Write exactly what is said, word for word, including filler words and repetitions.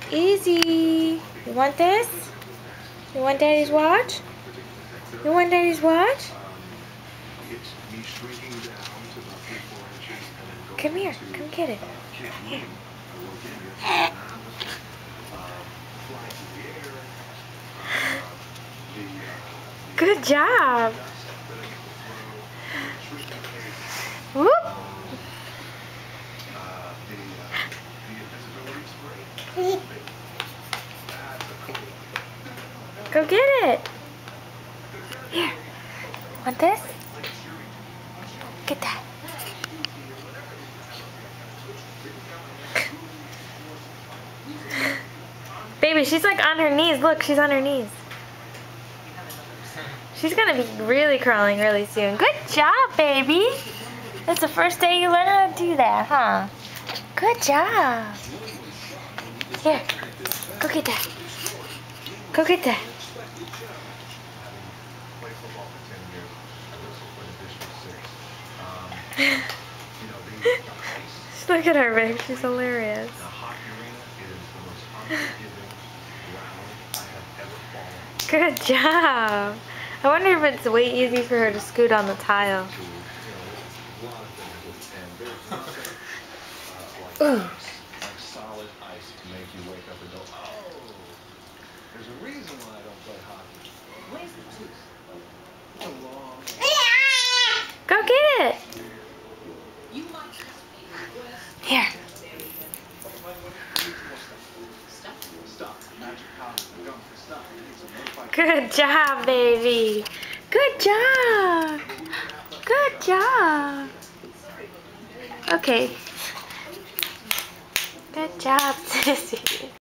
Easy. You want this? You want Daddy's watch? You want Daddy's watch? Come here. Come get it. Here. Good job. Whoop. Go get it. Here. Want this? Get that. Baby, she's like on her knees. Look, she's on her knees. She's gonna be really crawling really soon. Good job, baby. That's the first day you learn how to do that, huh? Good job. Here, go get that. Go get that. Look at her, babe. She's hilarious. Good job. I wonder if it's way easy for her to scoot on the tile. Ooh. Go get it. Here. Good job, baby. Good job. Good job. Okay. Good job, Sissy.